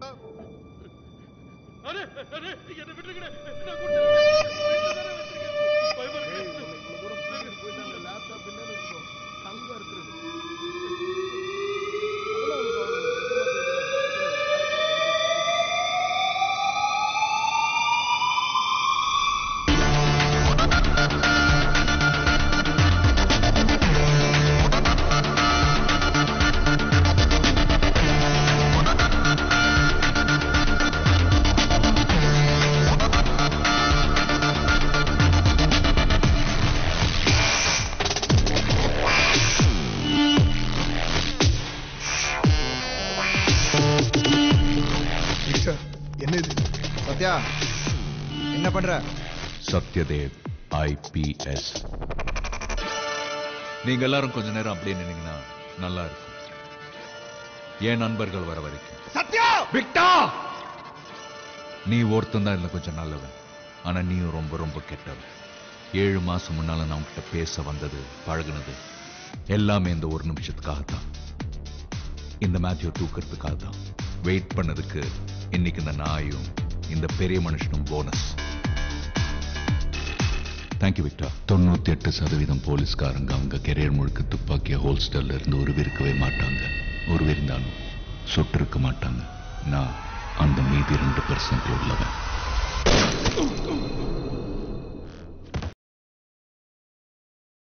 Array array என்ன விட்டுருங்க நான் கூட்டிட்டு பயமா இருக்கு இவ்வளவு தூரம் போயிட்டு அந்த லேப்டாப் என்னன்னு வச்சுக்கோ தங்க இருக்குது சத்யா என்ன பண்ற? சத்யதேவ் IPS. நீங்க எல்லாரும் கொஞ்ச நேரம் அப்படியே நின்னீங்கன்னா நல்லா இருக்கும். என் நண்பர்கள் வர வரைக்கும். சத்யா விக்டா, நீ ஒருத்தன் தான் இதுல கொஞ்சம் நல்லவன், ஆனா நீயும் ரொம்ப ரொம்ப கெட்டவன். 7 மாசம் முன்னால நான் உன்கிட்ட பேச வந்தது, பழகுனது எல்லாமே இந்த ஒரு நிமிஷத்துக்காகத்தான். இந்த மேட்சை தூக்கிறதுக்காக தான். வெயிட் பண்ணதுக்கு இன்னைக்கு இந்த நாயும் இந்த பெரிய மனுஷனும் போனஸ். தேங்க்யூ விக்டா. 98% போலீஸ்காரங்க அவங்க கெரியர் முழுக்க துப்பாக்கிய ஹோல்ஸ்டர்ல இருந்து உருவிருக்கவே மாட்டாங்க. உருவிருந்தாலும் சுட்டிருக்க மாட்டாங்க. நான் அந்த மீதி 2% உள்ளவன்.